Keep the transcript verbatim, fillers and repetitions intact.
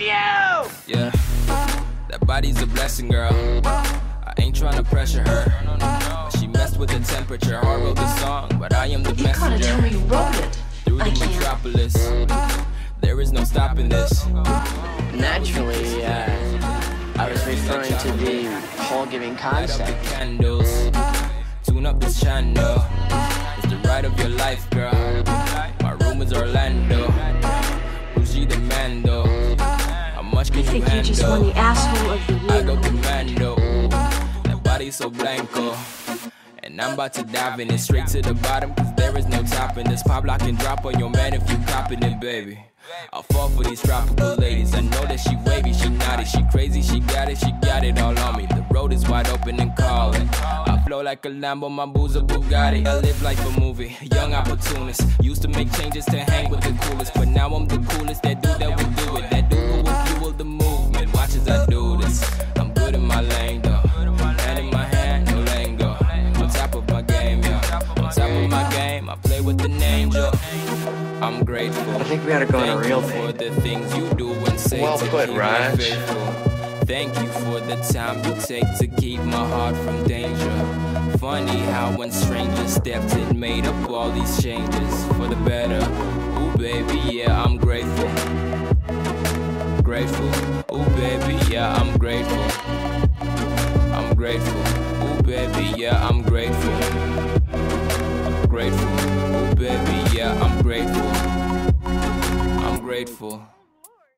you! Yeah, that body's a blessing, girl. I ain't trying to pressure her. But she messed with the temperature. I wrote the song, but I am the You gotta tell messenger. me you wrote it. Through I the can't. metropolis, there is no stopping this. Naturally, uh, I was referring to the whole giving Light up the concept. candles, tune up this channel. It's the ride of your life, girl. My room is Orlando. Bougie the Mando. How much I can you think you just won handle? the asshole of the I go year. commando. That body so blanco. And I'm about to dive in it straight to the bottom, cause there is no topping this. Pop lock and drop on your man if you copping it, baby. I'll fall for these tropical ladies. I know that she wavy, she naughty, she crazy, she got it, she got it all on me. The road is wide open and calling. I flow like a Lambo, my boo's a Bugatti. I live like a movie, young opportunist. Used to make changes to hang with the coolest, but now I'm the coolest. That dude that will do it, that dude who will fuel the movement. Watch as I do this. I'm good in my lane though. Hand in my hand, no lingo. On top of my game, yo. On top of my game, I play with an angel. I'm grateful. I think we gotta go on a Thank real you thing. for the things you do and say Well to put, keep me Raj. faithful. Thank you for the time you take to keep my heart from danger. Funny how when strangers stepped in, made up all these changes for the better. Ooh baby, yeah, I'm grateful. Grateful. Ooh baby, yeah, I'm grateful.